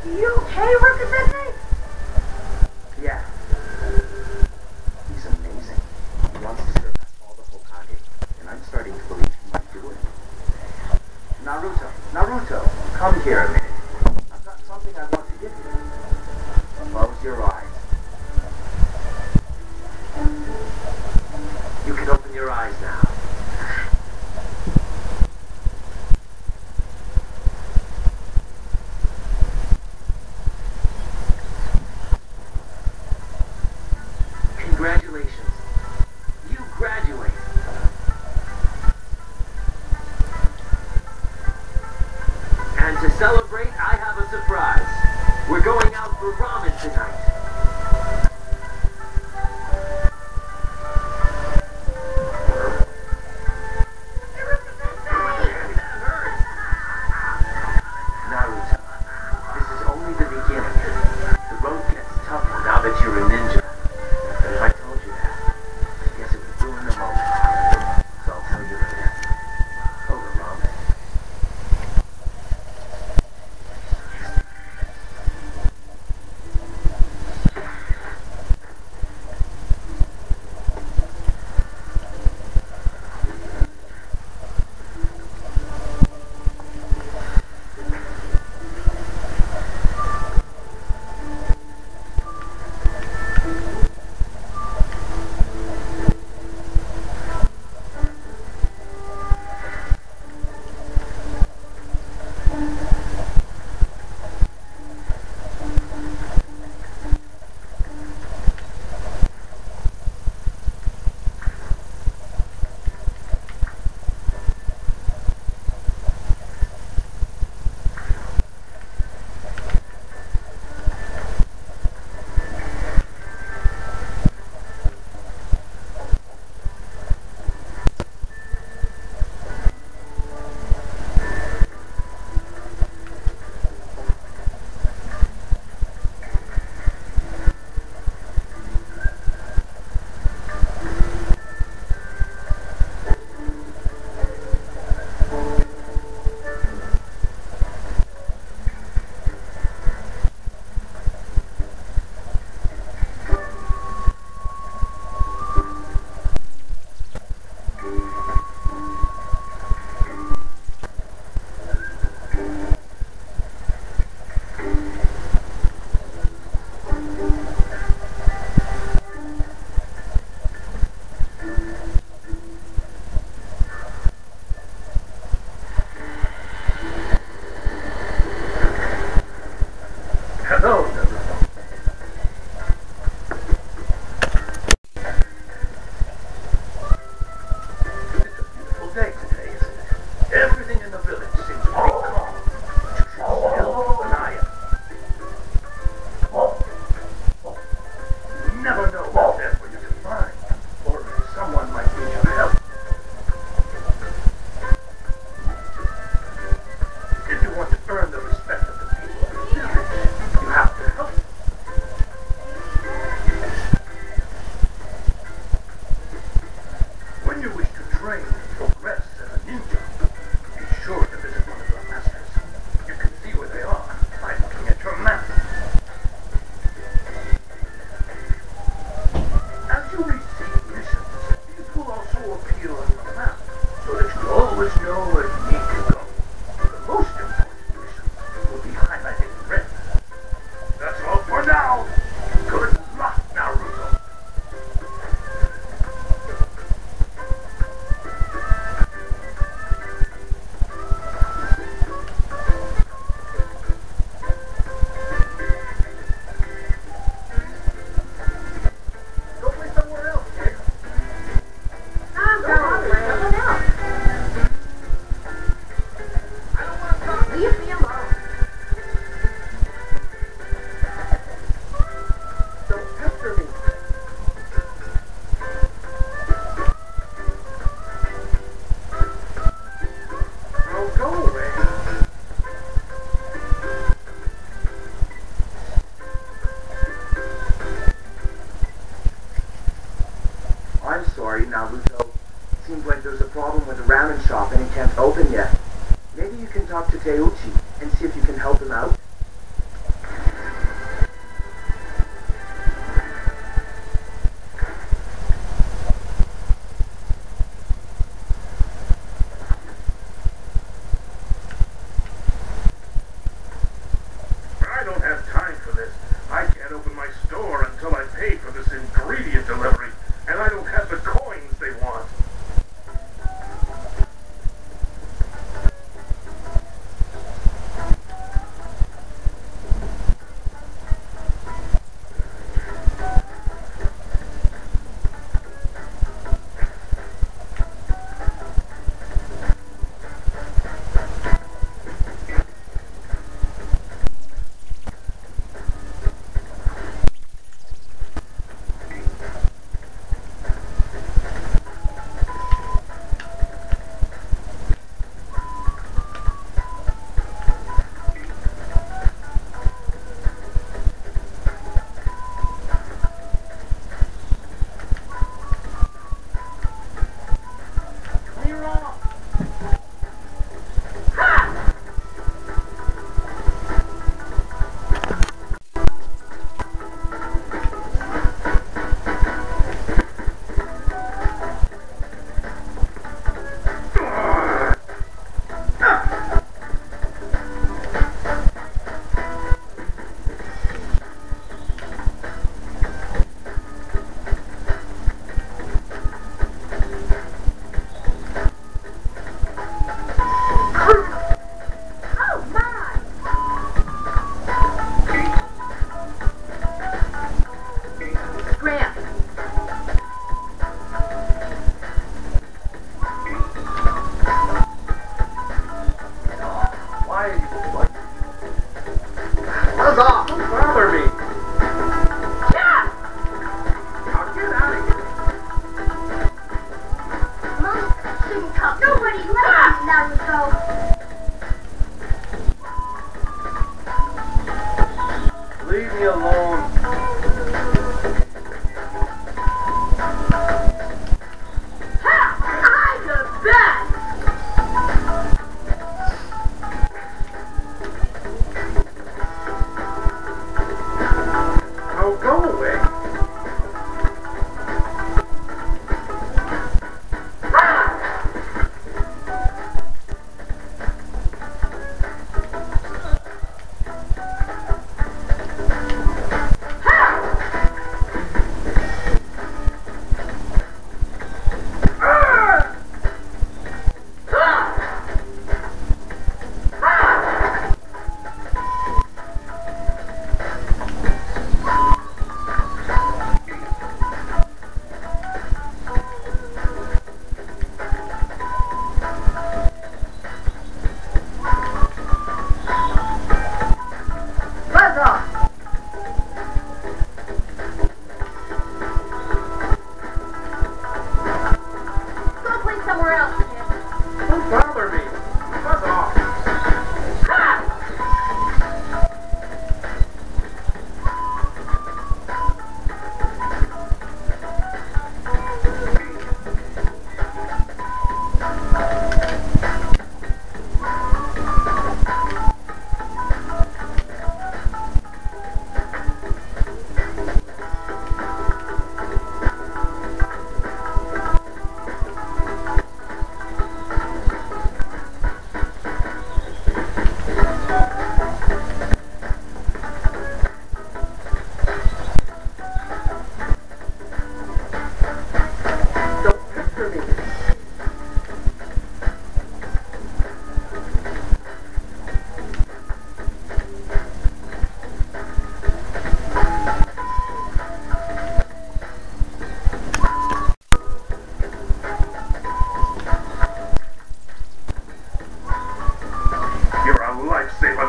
You okay, Rokuzete? Yeah. He's amazing. He wants to surpass all the Hokage, and I'm starting to believe he might do it. Naruto, come here a minute. I've got something I want to give you. Close your eyes. You can open your eyes now. Congratulations. You graduate. And to celebrate, I have a surprise. We're going out for ramen tonight. Naruto, this is only the beginning. The road gets tougher now that you're a ninja. But if I told you that, I guess it would ruin the moment. So I'll tell you later. Over ramen. Hello, Naruto. It's a beautiful day today, isn't it? Everything in the village seems to be calm. But you should still keep an eye out. You never know what's there for you to find, or if someone might need your help. If you want to earn the respect of the people of the village, you have to help. When you wish to train and progress as a ninja, be sure to visit one of your masters. You can see where they are by looking at your map. As you receive missions, these will also appear on your map, so that you always know where you need to go. The most important missions will be highlighted in red. That's all for now. Good luck, Naruto. Go play somewhere else, kid. I'm going with someone else. I don't want to talk. Leave me alone. Don't pester me. Oh, go away. I'm sorry, Naruto. Seems like there's a problem with the ramen shop and it can't open yet. Maybe you can talk to Teuchi and see if you can help him out.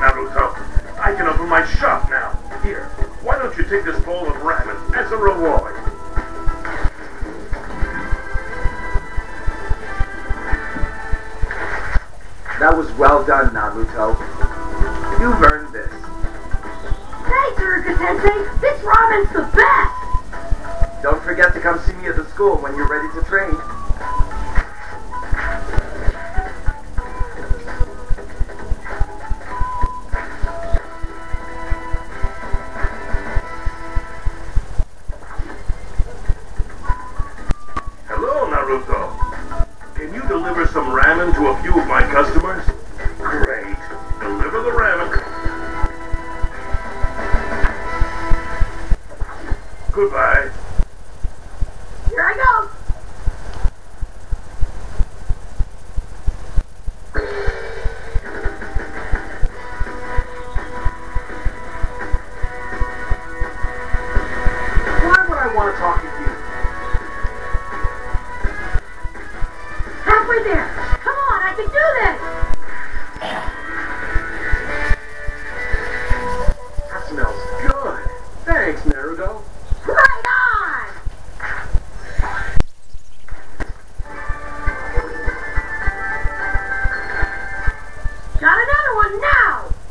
Naruto. I can open my shop now. Here, why don't you take this bowl of ramen as a reward? That was well done, Naruto. You've earned this. Thanks, Iruka-sensei. This ramen's the best. Don't forget to come see me at the school when you're ready to train. Hello, Naruto. Can you deliver some ramen to a few of my customers? Great. Deliver the ramen. Goodbye. Here I go. Why would I want to talk to you? Halfway there. Come on, I can do this. That smells good. Thanks, Naruto. Right on. Got another one now.